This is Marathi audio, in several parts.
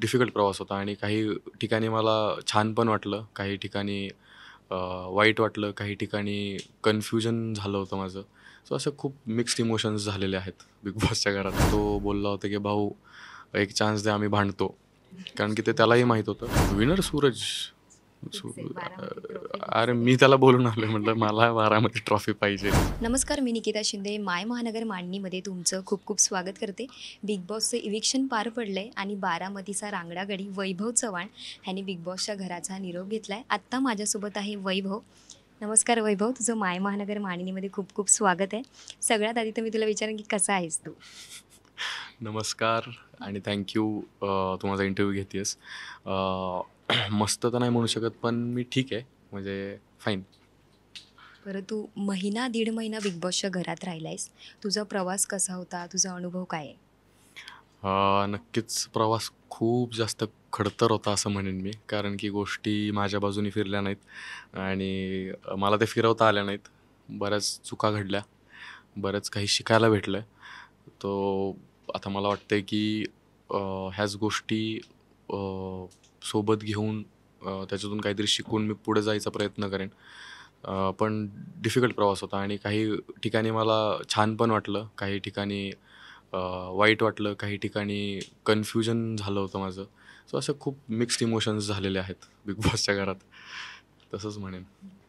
डिफिकल्ट प्रवास होता आणि काही ठिकाणी मला छान पण वाटलं, काही ठिकाणी वाईट वाटलं, काही ठिकाणी कन्फ्युजन झालं होतं माझं. सो असं खूप मिक्स्ड इमोशन्स झालेले आहेत बिग बॉसच्या घरात. तो बोलला होता, की "भाऊ एक चान्स द्या, आम्ही भांडतो." कारण की ते त्यालाही माहीत होतं. विनर सूरज. सू फिक्स आहे. बारामती ट्रॉफी फिक्स अरे आहे. मी त्याला बोलून आलोय म्हटलं, "मला 12मध्ये ट्रॉफी पाहिजे." नमस्कार, मी निकिता शिंदे. माय महानगर मांडणीमध्ये तुमचं खूप खूप स्वागत करते. बिग बॉसचं इविक्शन पार पडलंय आणि बारामतीचा रांगडागडी वैभव चव्हाण ह्याने बिग बॉसच्या घराचा निरोप घेतलाय. आत्ता माझ्यासोबत आहे वैभव. नमस्कार वैभव, तुझं माय महानगर मांडणीमध्ये खूप खूप स्वागत आहे. सगळ्यात आधी तर मी तुला विचारेन की कसा आहेस तू? नमस्कार आणि थँक यू. तू माझा इंटरव्ह्यू घेतेस. मस्त तर नाही म्हणू शकत, पण मी ठीक आहे. म्हणजे फाईन. बरं, तू महिना दीड महिना बिग बॉसच्या घरात राहिलायस. तुझा प्रवास कसा होता? तुझा अनुभव काय आहे? नक्कीच प्रवास खूप जास्त खडतर होता असं म्हणेन मी. कारण की गोष्टी माझ्या बाजूने फिरल्या नाहीत आणि मला ते फिरवता आल्या नाहीत. बऱ्याच चुका घडल्या. बरंच काही शिकायला भेटलं. तो आता मला वाटतंय की अ, ह्याच गोष्टी अ, सोबत घेऊन त्याच्यातून काहीतरी शिकून मी पुढे जायचा प्रयत्न करेन. पण डिफिकल्ट प्रवास होता आणि काही ठिकाणी मला छान पण वाटलं, काही ठिकाणी अ, वाईट वाटलं, काही ठिकाणी कन्फ्युजन झालं होतं माझं. सो असं खूप मिक्स्ड इमोशन्स झालेले आहेत बिग बॉसच्या घरात. तसंच म्हणेन.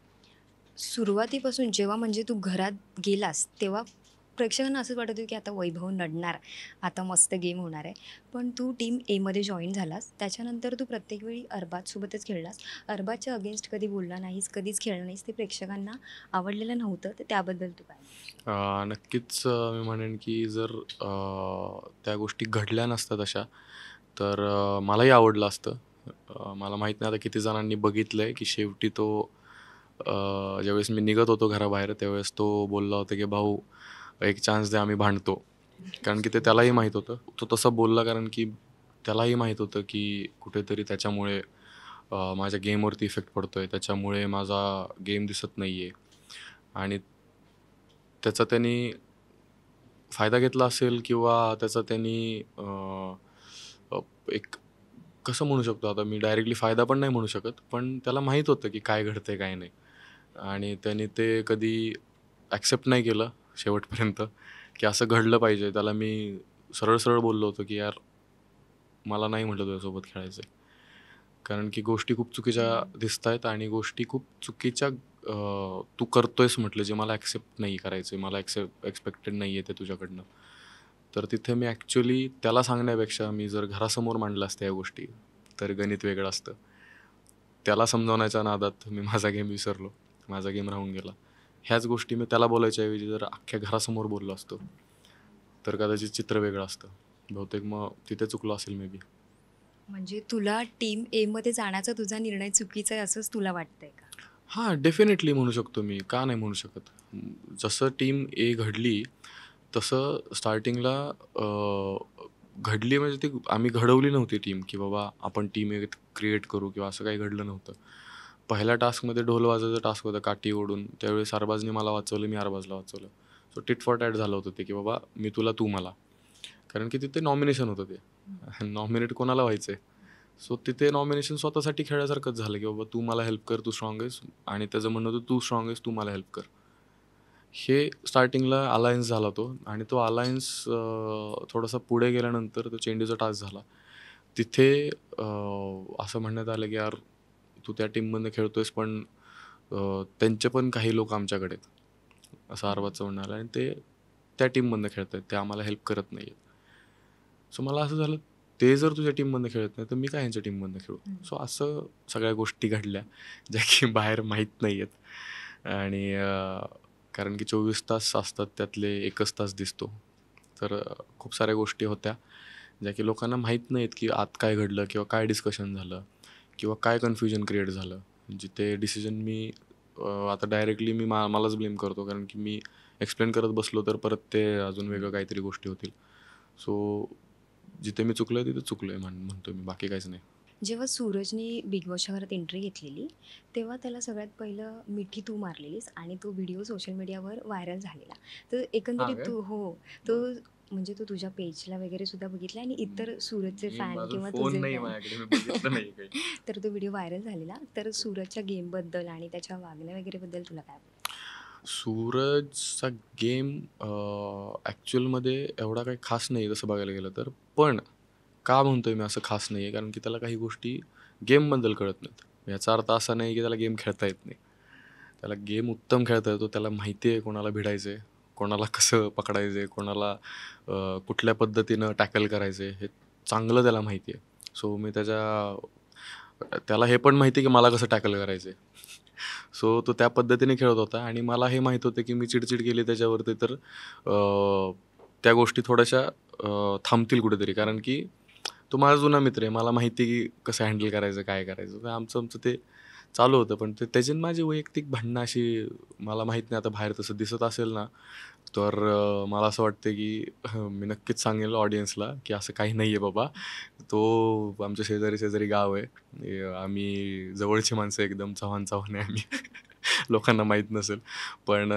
सुरुवातीपासून जेव्हा म्हणजे तू घरात गेलास, तेव्हा प्रेक्षकांना असंच वाटत होतं, की आता वैभव नडणार, आता मस्त गेम होणार आहे. पण तू टीम एमध्ये जॉइन झालास. त्याच्यानंतर तू प्रत्येक वेळी अरबाजसोबतच खेळलास. अरबाजच्या अगेन्स्ट कधी बोलला नाहीस, कधीच खेळला नाहीस. ते प्रेक्षकांना आवडलेलं नव्हतं. तर त्याबद्दल तू काय म्हणशील? नक्कीच मी म्हणेन की जर त्या गोष्टी घडल्या नसत्या तशा, तर मलाही आवडलं असतं. मला माहीत नाही आता किती जणांनी बघितलंय की शेवटी तो ज्यावेळेस मी निघत होतो घराबाहेर, त्यावेळेस तो बोलला होता की "भाऊ एक चान्स द्या, आम्ही भांडतो." कारण की ते त्यालाही माहीत होतं. तो तसं बोलला कारण की त्यालाही माहीत होतं की कुठेतरी त्याच्यामुळे माझ्या गेमवरती इफेक्ट पडतोय. त्याच्यामुळे माझा गेम दिसत नाहीये आणि त्याचा त्यांनी फायदा घेतला असेल किंवा त्याचा त्यांनी अ, अ, एक कसं म्हणू शकतो आता मी डायरेक्टली फायदा पण नाही म्हणू शकत. पण त्याला माहीत होतं की काय घडतंय काय नाही आणि त्याने ते कधी ॲक्सेप्ट नाही केलं शेवटपर्यंत, की असं घडलं पाहिजे. त्याला मी सरळ-सरळ बोललो होतो, की "यार मला नाही म्हटलं तुझ्यासोबत खेळायचंय." कारण की गोष्टी खूप चुकीच्या दिसतायत आणि गोष्टी खूप चुकीच्या तू करतोयस म्हटलं जे मला ॲक्सेप्ट नाही करायचंय. मला एक्स्पेक्टेड नाही आहे ते तुझ्याकडनं. तर तिथे मी ॲक्चुअली त्याला सांगण्यापेक्षा मी जर घरासमोर मांडल्या असत्या या गोष्टी, तर गणित वेगळं असतं. त्याला समजावण्याच्या नादात मी माझा गेम विसरलो. माझा गेम राहून गेला. ह्याच गोष्टी मी त्याला बोलायच्या ऐवजी जर अख्ख्या घरासमोर बोललो असतो, तर कदाचित चित्र वेगळं असतं. बहुतेक मग तिथे चुकलो असेल मे बी. म्हणजे तुला टीम एमध्ये जाण्याचा तुझा निर्णय चुकीचा आहे असंच तुला वाटतंय का? हां, डेफिनेटली म्हणू शकतो मी. का नाही म्हणू शकत? जसं टीम ए घडली, तसं स्टार्टिंगला घडली म्हणजे ती आम्ही घडवली नव्हती टीम, की बाबा आपण टीम ए क्रिएट करू किंवा असं काही घडलं नव्हतं. पहिल्या टास्कमध्ये ढोल वाजवायचा टास्क होता काठी ओढून. त्यावेळेस अरबाजने मला वाचवलं, मी अरबाजला वाचवलं. सो टिट फॉर टॅट झालं होतं ते, की बाबा मी तुला, तू मला. कारण की तिथे नॉमिनेशन होतं ते. नॉमिनेट कोणाला व्हायचंय? सो तिथे नॉमिनेशन स्वतःसाठी खेळल्यासारखंच झालं, की बाबा तू मला हेल्प कर, तू स्ट्राँग आहेस आणि त्याचं म्हणणं होतं तू स्ट्राँग आहेस, तू मला हेल्प कर. हे स्टार्टिंगला अलायन्स झाला तो आणि तो अलायन्स थोडासा पुढे गेल्यानंतर तो चेंडूचा टास्क झाला. तिथे असं म्हणण्यात आलं, की "यार, तू त्या टीममधनं खेळतोयस पण त्यांचे पण काही लोक आमच्याकडे आहेत." असं अरबाजचं म्हणणं आलं आणि ते त्या टीममधनं खेळतायत. ते आम्हाला हेल्प करत नाहीयेत. सो मला असं झालं, ते जर तुझ्या टीममधनं खेळत नाही, तर मी काय ह्यांच्या टीममधनं खेळू? सो असं सगळ्या गोष्टी घडल्या, ज्या की बाहेर माहीत नाही आहेत आणि कारण की 24 तास असतात, त्यातले 1च तास दिसतो. तर खूप साऱ्या गोष्टी होत्या, ज्या की लोकांना माहीत नाहीत, की आत काय घडलं किंवा काय डिस्कशन झालं किंवा काय कन्फ्युजन क्रिएट झालं. जिथे डिसिजन मी आता डायरेक्टली मी मलाच ब्लेम करतो, कारण की मी एक्सप्लेन करत बसलो, तर परत ते अजून वेगळं काहीतरी गोष्टी होतील. सो जिथे मी चुकलोय तिथे चुकलोय म्हणतो मी, बाकी काहीच नाही. जेव्हा सूरजनी बिग बॉसच्या घरात एंट्री घेतलेली, तेव्हा त्याला सगळ्यात पहिलं मिठी तू मारलेलीस आणि तो व्हिडिओ सोशल मीडियावर व्हायरल झालेला. तर हां एकंदरीत काय? तू हो, तो बरं. म्हणजे तू तुझ्या पेजला वगैरे सुद्धा बघितला आणि इतर सूरजचे मी फॅन माझा किंवा फोन तुझे नाही फॅन माझ्याकडे, मी बघितलं नाही काही. तर तो व्हिडिओ व्हायरल झालेला. तर सूरजच्या गेमबद्दल आणि त्याच्या वागण्या वगैरे बद्दल तुला काय वाटतं? सूरजचा गेम ॲक्च्युअलमध्ये एवढा काही खास नाही आहे तसं बघायला गेलं तर. पण का म्हणतोय मी असं खास नाही आहे, कारण की त्याला काही गोष्टी गेमबद्दल कळत नाहीत. याचा अर्थ असा नाही की त्याला गेम खेळता येत नाही. त्याला गेम उत्तम खेळता येतो. त्याला माहिती आहे कोणाला भिडायचं आहे, कोणाला कसं पकडायचं आहे, कोणाला कुठल्या पद्धतीनं टॅकल करायचं आहे, हे चांगलं त्याला माहिती आहे. सो मी त्याला हे पण माहिती आहे की मला कसं टॅकल करायचं आहे. सो तो त्या पद्धतीने खेळत होता आणि मला हे माहीत होतं की मी चिडचिड केली त्याच्यावरती तर त्या गोष्टी थोड्याशा थांबतील कुठेतरी, कारण की तो माझा जुना मित्र आहे. मला माहिती आहे की कसं हँडल करायचं, काय करायचं. तर आमचं आमचं ते चालू होतं. पण त्याची आणि माझी वैयक्तिक भांडणं अशी मला माहीत नाही, आता बाहेर तसं दिसत असेल ना, तर मला असं वाटतं की मी नक्कीच सांगेल ऑडियन्सला की असं काही नाही आहे बाबा. तो आमच्या शेजारी गाव आहे. आम्ही जवळची माणसं एकदम, चव्हाण आहे आम्ही. लोकांना माहीत नसेल. पण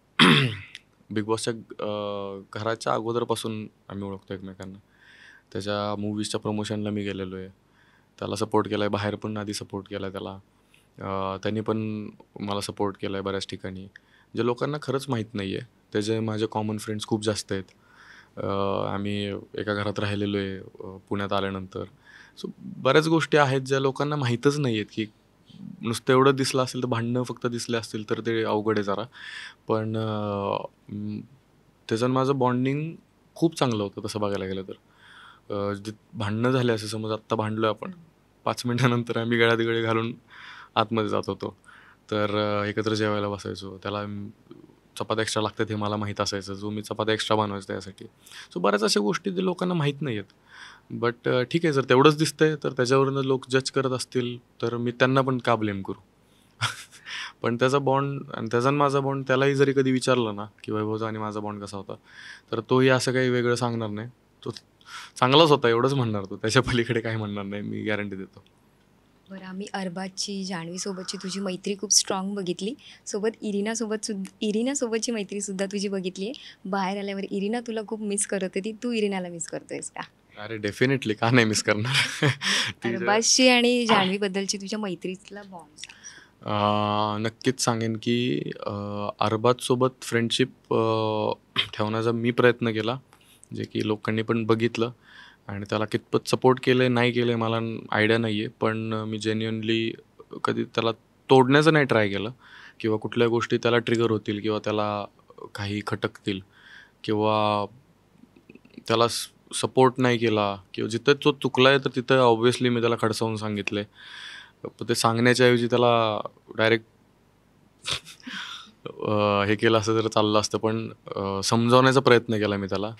बिग बॉसच्या घराच्या अगोदरपासून आम्ही ओळखतो एकमेकांना. त्याच्या मूव्हीजच्या प्रमोशनला मी गेलेलो आहे. त्याला सपोर्ट केला आहे. बाहेर पण आधी सपोर्ट केला आहे त्याला. त्यांनी पण मला सपोर्ट केला आहे बऱ्याच ठिकाणी. जे लोकांना खरंच माहीत नाही आहे. त्याचे माझे कॉमन फ्रेंड्स खूप जास्त आहेत. आम्ही एका घरात राहिलेलो आहे पुण्यात आल्यानंतर. सो बऱ्याच गोष्टी आहेत ज्या लोकांना माहीतच नाही आहेत, की नुसतं एवढं दिसलं असेल तर भांडणं फक्त दिसले असतील तर ते अवघड आहे जरा. पण त्याचं आणि माझं बॉन्डिंग खूप चांगलं होतं तसं बघायला गेलं तर. भांडणं झाले असे समज आत्ता भांडलो आपण, 5 मिनिटानंतर आम्ही गळ्यात गळे घालून आतमध्ये जात होतो. तर एकत्र जेवायला बसायचो. त्याला चपात्या एक्स्ट्रा लागतात हे मला माहीत असायचं. जो मी चपात्या एक्स्ट्रा बनवायचो त्यासाठी. सो बऱ्याच अशा गोष्टी जे लोकांना माहीत नाही आहेत. बट ठीक आहे, जर तेवढंच दिसतंय तर त्याच्यावरून लोक जज करत असतील तर मी त्यांना पण का ब्लेम करू? पण त्याचा बॉन्ड आणि त्याचा आणि माझा बॉन्ड, त्यालाही जरी कधी विचारलं ना की वैभवचा आणि माझा बॉन्ड कसा होता, तर तोही असं काही वेगळं सांगणार नाही. तो चांगलाच होता एवढंच म्हणणार तो. त्याच्या पलीकडे काही म्हणणार नाही, मी गॅरंटी देतो. बरं, आम्ही अरबाजची, जान्हवीसोबतची तुझी मैत्री खूप स्ट्रॉंग बघितली. सोबत इरिनासोबतची मैत्रीसुद्धा तुझी बघितली आहे. बाहेर आल्यावर इरिना तुला खूप मिस करत होती. तू इरिनाला मिस करतोयस का? अरे डेफिनेटली, का नाही मिस करणार? आणि ती जर अरबाजची आणि जान्हवीबद्दलची तुझ्या मैत्रीतला बॉन्ड सांग. नक्कीच सांगेन की अरबाजसोबत फ्रेंडशिप ठेवण्याचा मी प्रयत्न केला, जे की लोकांनी पण बघितलं आणि त्याला कितपत सपोर्ट केलं आहे, नाही केलं आहे मला आयडिया नाही आहे. पण मी जेन्युइनली कधी त्याला तोडण्याचं नाही ट्राय केलं किंवा कुठल्या गोष्टी त्याला ट्रिगर होतील किंवा त्याला काही खटकतील किंवा त्याला सपोर्ट नाही केला किंवा जिथं तो चुकला आहे तर तिथं ऑब्व्हियसली मी त्याला खडसावून सांगितलं आहे. पण ते सांगण्याच्या ऐवजी त्याला डायरेक्ट हे केलं असतं तर चाललं असतं. पण समजावण्याचा प्रयत्न केला मी त्याला.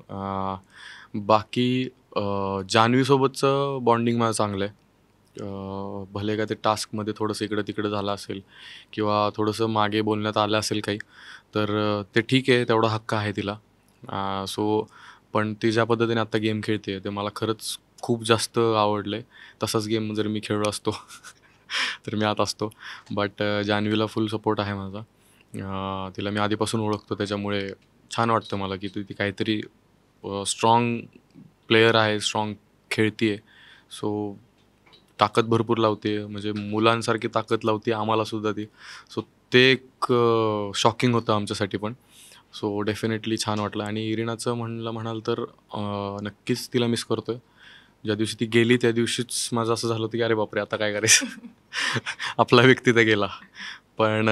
बाकी जान्हवीसोबतचं बॉन्डिंग माझं चांगलं आहे. भले का ते टास्कमध्ये थोडंसं इकडं तिकडं झालं असेल किंवा थोडंसं मागे बोलण्यात आलं असेल काही, तर ते ठीक आहे, तेवढा हक्क आहे तिला. सो पण ती ज्या पद्धतीने आत्ता गेम खेळते ते मला खरंच खूप जास्त आवडलं आहे. तसाच गेम जर मी खेळलो असतो तर मी आत असतो. बट जान्हवीला फुल सपोर्ट आहे माझा. तिला मी आधीपासून ओळखतो, त्याच्यामुळे छान वाटतं मला की ती काहीतरी स्ट्रॉंग प्लेयर आहे, स्ट्रॉंग खेळते आहे. सो ताकद भरपूर लावते, म्हणजे मुलांसारखी ताकद लावते आम्हालासुद्धा ती. सो ते एक शॉकिंग होतं आमच्यासाठी पण. सो डेफिनेटली छान वाटलं. आणि इरिनाचं म्हणाल तर नक्कीच तिला मिस करतो आहे. ज्या दिवशी ती गेली त्या दिवशीच माझं असं झालं होतं की अरे बापरे, आता काय करायचं? आपला व्यक्ती तर गेला. पण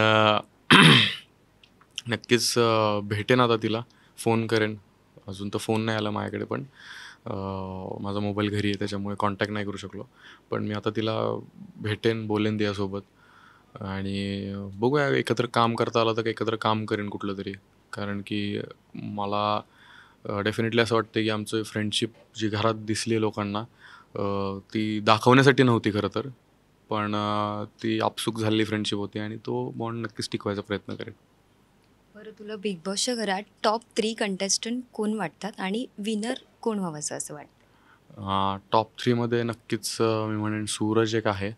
नक्कीच भेटेन आता तिला, फोन करेन. अजून तर फोन नाही आला माझ्याकडे, पण माझा मोबाईल घरी आहे त्याच्यामुळे कॉन्टॅक्ट नाही करू शकलो. पण मी आता तिला भेटेन, बोलेन तिच्यासोबत आणि बघूया एकत्र काम करता आलं तर एकत्र काम करेन कुठलं तरी. कारण की मला डेफिनेटली असं वाटतं की आमचं फ्रेंडशिप जी घरात दिसली आहे लोकांना, ती दाखवण्यासाठी नव्हती खरं तर. पण ती आपसूक झालेली फ्रेंडशिप होती आणि तो बॉन्ड नक्कीच टिकवायचा प्रयत्न करेन. बरं, तुला बिग बॉसच्या घरात टॉप 3 कंटेस्टंट कोण वाटतात आणि विनर कोण व्हावंसं असं वाटतं? टॉप 3मध्ये नक्कीच मी म्हणेन सूरज एक आहे,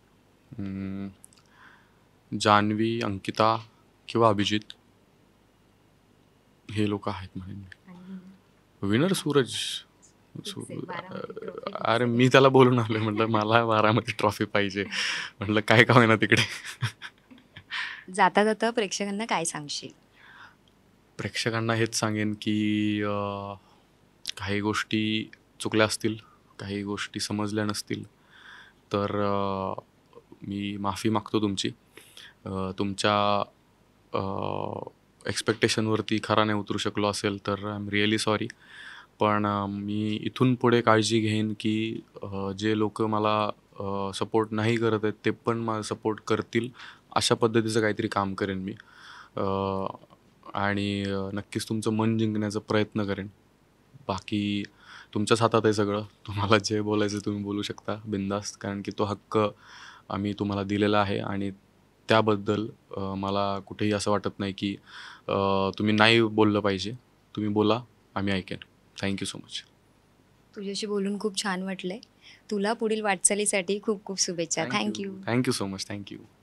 जान्हवी, अंकिता किंवा अभिजित, हे लोक आहेत म्हणेन मी. आणि winner? विनर सूरज. सू- आहे, बारामती trophy अरे मी त्याला बोलून आलोय, म्हटलं मला बारामती ट्रॉफी पाहिजे, म्हटलं काय का होईना तिकडे. जाता जाता प्रेक्षकांना काय सांगशील? प्रेक्षकांना हेच सांगेन की काही गोष्टी चुकल्या असतील, काही गोष्टी समजल्या नसतील, तर मी माफी मागतो तुमची. तुमच्या एक्सपेक्टेशनवरती खरा नाही उतरू शकलो असेल तर आय एम रिअली सॉरी. पण मी इथून पुढे काळजी घेईन की जे लोक मला सपोर्ट नाही करत आहेत ते पण मला सपोर्ट करतील अशा पद्धतीचं काहीतरी काम करेन मी. आणि नक्कीच तुमचं मन जिंकण्याचा प्रयत्न करेन. बाकी तुमच्याच हातात आहे सगळं. तुम्हाला जे बोलायचं तुम्ही बोलू शकता बिनधास्त, कारण की तो हक्क आम्ही तुम्हाला दिलेला आहे आणि त्याबद्दल मला कुठेही असं वाटत नाही की तुम्ही नाही बोललं पाहिजे. तुम्ही बोला, आम्ही ऐकेन. Thank you so much. तुझ्याशी बोलून खूप छान वाटलंय. तुला पुढील वाटचालीसाठी खूप खूप शुभेच्छा. Thank you. Thank you so much. Thank you.